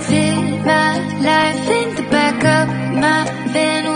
Fit my life in the back of my van